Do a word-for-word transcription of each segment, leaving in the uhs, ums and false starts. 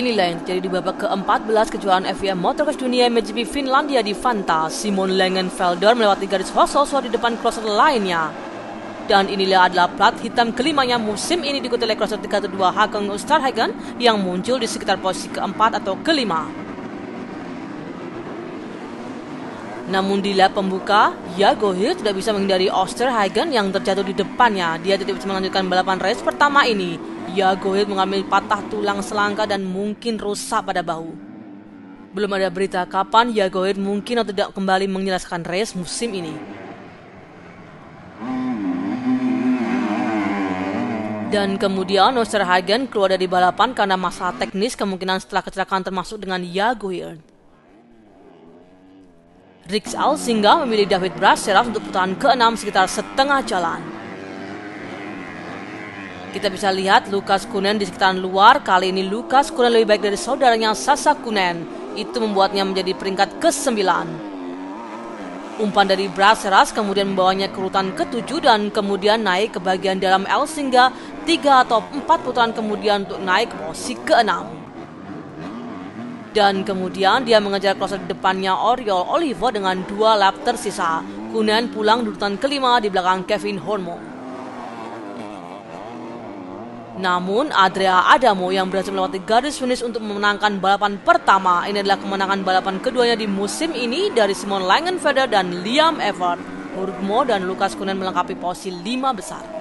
Inilah yang terjadi di babak ke-empat belas kejuaraan F I A Motocross Dunia M X G P Finlandia di Vantaa. Simon Langenfelder melewati garis Hosselsås di depan crosser lainnya. Dan inilah adalah plat hitam kelimanya musim ini diikuti oleh crosser tiga puluh dua Håkan Osterhagen yang muncul di sekitar posisi keempat atau kelima. Namun di lap pembuka, Jago Hirt tidak bisa menghindari Osterhagen yang terjatuh di depannya. Dia tidak bisa melanjutkan balapan race pertama ini. Jago Hirt mengalami patah tulang selangka dan mungkin rusak pada bahu. Belum ada berita kapan Jago Hirt mungkin atau tidak kembali menyelesaikan race musim ini. Dan kemudian Osterhagen keluar dari balapan karena masalah teknis kemungkinan setelah kecelakaan termasuk dengan Jago Hirt. Riks Alsinga memilih David Braceras untuk putaran keenam sekitar setengah jalan. Kita bisa lihat Lukas Kunen di sekitaran luar. Kali ini Lukas Kunen lebih baik dari saudaranya Sasa Kunen. Itu membuatnya menjadi peringkat kesembilan. Umpan dari Braceras kemudian membawanya ke urutan ketujuh dan kemudian naik ke bagian dalam Alsinga tiga atau empat putaran kemudian untuk naik ke posisi keenam. Dan kemudian dia mengejar crosser di depannya Oriol Olivo dengan dua lap tersisa. Kunen pulang di urutan kelima di belakang Kevin Hormo. Namun Andrea Adamo yang berhasil melewati garis finish untuk memenangkan balapan pertama. Ini adalah kemenangan balapan keduanya di musim ini dari Simon Langenfelder dan Liam Evert. Hormo dan Lukas Kunen melengkapi posisi lima besar.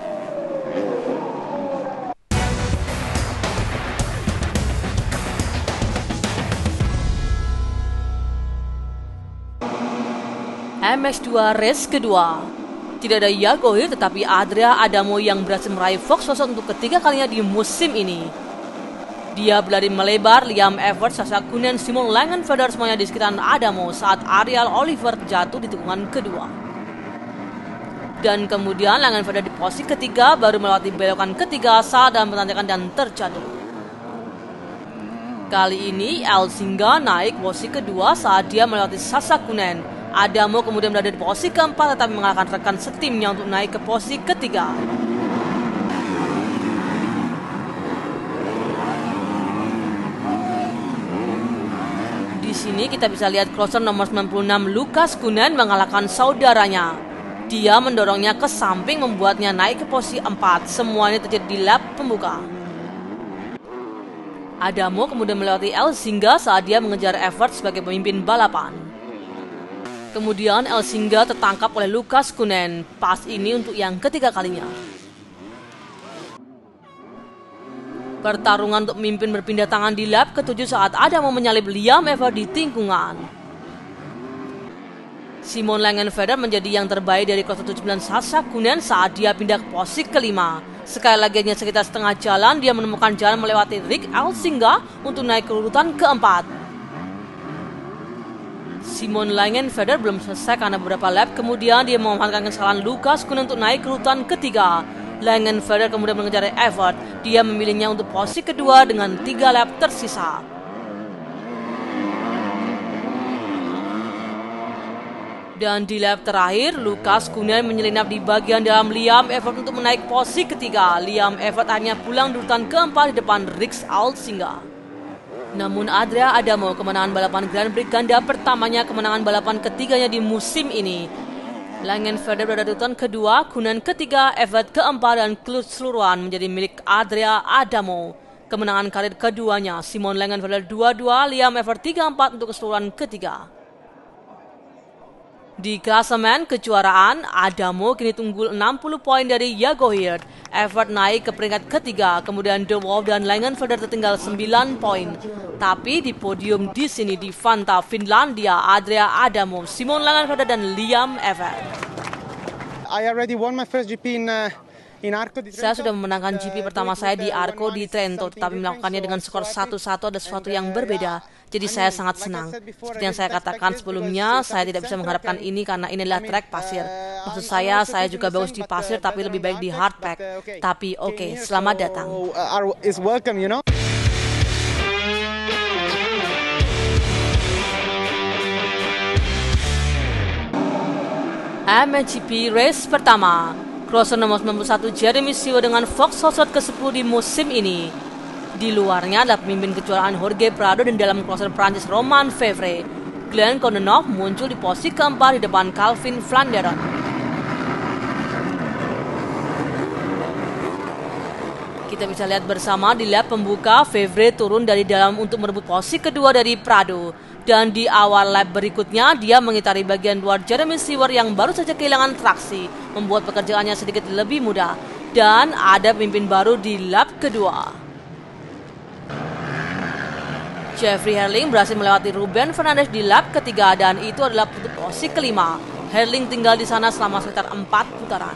M X dua race kedua. Tidak ada Jago Hirt tetapi Andrea Adamo yang berhasil meraih Volkswagen untuk ketiga kalinya di musim ini. Dia berlari melebar Liam Evert, Sasa Kunen, Simon Langenfelder semuanya di sekitaran Adamo saat Ariel Oliver jatuh di tikungan kedua. Dan kemudian Langenfelder di posisi ketiga baru melewati belokan ketiga saat dalam pentanjakan dan terjatuh. Kali ini Alsinga naik posisi kedua saat dia melewati Sasa Kunen. Adamo kemudian berada di posisi keempat tetapi mengalahkan rekan setimnya untuk naik ke posisi ketiga. Di sini kita bisa lihat crosser nomor sembilan puluh enam Lukas Kunen mengalahkan saudaranya. Dia mendorongnya ke samping membuatnya naik ke posisi empat. Semuanya terjadi di lap pembuka. Adamo kemudian melewati Alsinga saat dia mengejar Evert sebagai pemimpin balapan. Kemudian Alsinga tertangkap oleh Lukas Kunen. Pas ini untuk yang ketiga kalinya. Pertarungan untuk memimpin berpindah tangan di lap ketujuh saat Adamo menyalip Liam Evert di tikungan. Simon Langenfelder menjadi yang terbaik dari crosser tujuh puluh sembilan Sasa Kunen saat dia pindah ke posisi kelima. Sekali lagi hanya sekitar setengah jalan dia menemukan jalan melewati Rick Alsinga untuk naik ke urutan keempat. Simon Langenfelder belum selesai karena beberapa lap kemudian dia memanfaatkan kesalahan Lukas Kunen untuk naik ke urutan ketiga. Langenfelder kemudian mengejar Evert. Dia memilihnya untuk posisi kedua dengan tiga lap tersisa. Dan di lap terakhir, Lukas Kunen menyelinap di bagian dalam Liam Evert untuk menaik posisi ketiga. Liam Evert hanya pulang di urutan keempat di depan Riks Alsinga. Namun Andrea Adamo kemenangan balapan Grand Prix ganda pertamanya, kemenangan balapan ketiganya di musim ini. Langenfelder berada di urutan kedua, Kunen ketiga, Evert keempat dan keseluruhan menjadi milik Andrea Adamo. Kemenangan karir keduanya, Simon Langenfelder dua dua, Liam Evert tiga empat untuk keseluruhan ketiga. Di klasemen kejuaraan, Adamo kini unggul enam puluh poin dari Jago Hirt. Evert naik ke peringkat ketiga, kemudian De Wolf dan Langenfelder tertinggal sembilan poin. Tapi di podium di sini di Vantaa, Finlandia, Andrea Adamo, Simon Langenfelder dan Liam Evert. I already won my first G P in uh... Saya sudah memenangkan G P pertama saya di Arco di Trento, tetapi melakukannya dengan skor satu satu ada sesuatu yang berbeda. Jadi saya sangat senang. Seperti yang saya katakan sebelumnya, saya tidak bisa mengharapkan ini karena ini adalah trek pasir. Maksud saya, saya juga bagus di pasir tapi lebih baik di hard pack. Tapi oke, okay, selamat datang. M X G P race pertama. Crosser nomor sembilan puluh satu Jeremy Seewer dengan Volkswagen ke sepuluh di musim ini. Di luarnya adalah pemimpin kejuaraan Jorge Prado dan dalam crosser Prancis Romain Fevre. Glenn Condenoff muncul di posisi keempat di depan Calvin Flanderen. Kita bisa lihat bersama di lap pembuka, Fevre turun dari dalam untuk merebut posisi kedua dari Prado. Dan di awal lap berikutnya, dia mengitari bagian luar Jeremy Seewer yang baru saja kehilangan traksi, membuat pekerjaannya sedikit lebih mudah. Dan ada pemimpin baru di lap kedua. Jeffrey Herlings berhasil melewati Ruben Fernandez di lap ketiga dan itu adalah posisi kelima. Herlings tinggal di sana selama sekitar empat putaran.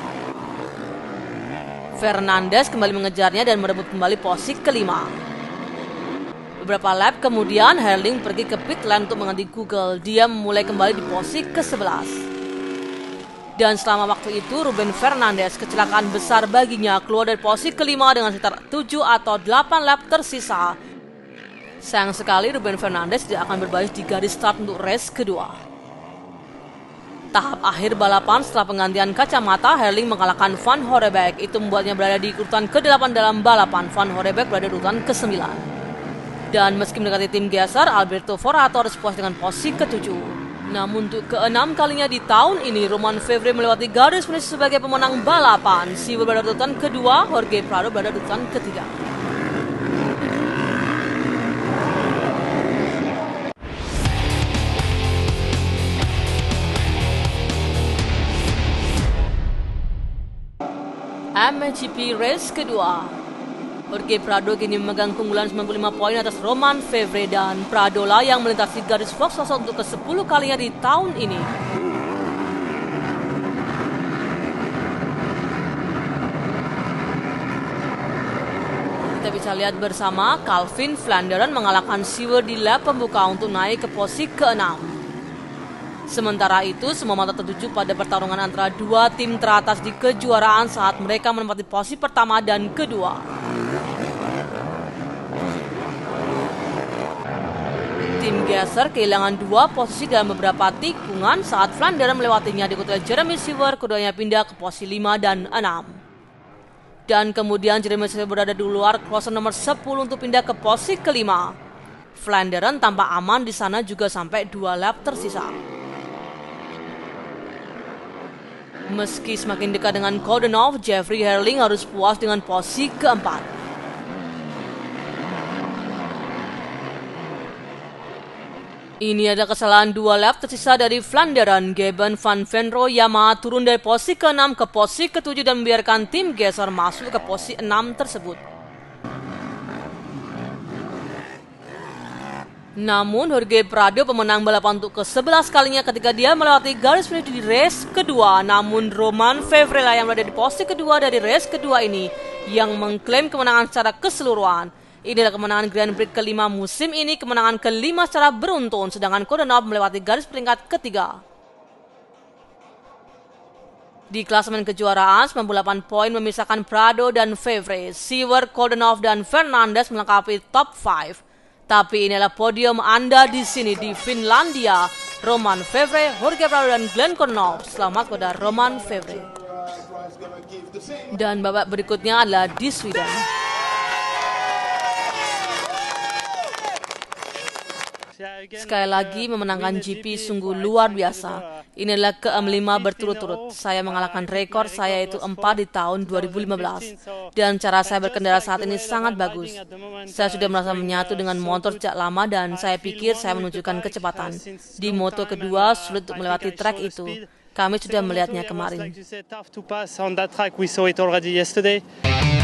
Fernandez kembali mengejarnya dan merebut kembali posisi kelima. Beberapa lap kemudian Herlings pergi ke pit lane untuk mengganti Google. Dia memulai kembali di posisi ke sebelas. Dan selama waktu itu Ruben Fernandez kecelakaan besar baginya, keluar dari posisi kelima dengan sekitar tujuh atau delapan lap tersisa. Sayang sekali Ruben Fernandez tidak akan berbaris di garis start untuk race kedua. Tahap akhir balapan setelah penggantian kacamata, Herlings mengalahkan Van Horebeke. Itu membuatnya berada di urutan ke delapan dalam balapan. Van Horebeke berada di urutan ke sembilan. Dan meski mendekati tim Gasser, Alberto Forato harus puas dengan posisi ketujuh. Namun untuk keenam kalinya di tahun ini, Romain Fevre melewati garis finish sebagai pemenang balapan. Seewer berada di urutan kedua, Jorge Prado berada di urutan ketiga. M X G P race kedua. Jorge Prado kini memegang keunggulan sembilan puluh lima poin atas Romain Fevre dan Prado lah yang melintasi garis box untuk ke sepuluh kalinya di tahun ini. Kita bisa lihat bersama Calvin Flanderen mengalahkan Seewer di lap pembuka untuk naik ke posisi keenam. Sementara itu, semua mata tertuju pada pertarungan antara dua tim teratas di kejuaraan saat mereka menempati posisi pertama dan kedua. Tim Gasser kehilangan dua posisi dalam beberapa tikungan saat Flanderen melewatinya diikuti Jeremy Seewer, keduanya pindah ke posisi lima dan enam. Dan kemudian Jeremy Seewer berada di luar crosser nomor sepuluh untuk pindah ke posisi kelima. Flanderen tampak aman di sana juga sampai dua lap tersisa. Meski semakin dekat dengan Condenoff, Jeffrey Herlings harus puas dengan posisi keempat. Ini adalah kesalahan dua lap tersisa dari Flanderen. Geben van Venro Yamaha turun dari posisi keenam ke posisi ketujuh dan membiarkan tim Gasser masuk ke posisi enam tersebut. Namun Jorge Prado pemenang balapan untuk ke sebelas kalinya ketika dia melewati garis finish di race kedua. Namun Romain Fevre yang berada di posisi kedua dari race kedua ini yang mengklaim kemenangan secara keseluruhan. Ini adalah kemenangan Grand Prix kelima musim ini, kemenangan kelima secara beruntun, sedangkan Condenoff melewati garis peringkat ketiga. Di klasemen kejuaraan, sembilan puluh delapan poin memisahkan Prado dan Fevre. Seewer, Condenoff, dan Fernandez melengkapi top lima. Tapi inilah podium Anda di sini di Finlandia. Romain Fevre, Jorge Prado, dan Glenn Condenoff. Selamat kepada Romain Fevre. Dan babak berikutnya adalah di Sweden. Sekali lagi memenangkan G P sungguh luar biasa. Ini adalah ke lima berturut-turut. Saya mengalahkan rekor saya yaitu empat di tahun dua ribu lima belas. Dan cara saya berkendara saat ini sangat bagus. Saya sudah merasa menyatu dengan motor sejak lama dan saya pikir saya menunjukkan kecepatan. Di moto kedua sulit untuk melewati trek itu. Kami sudah melihatnya kemarin.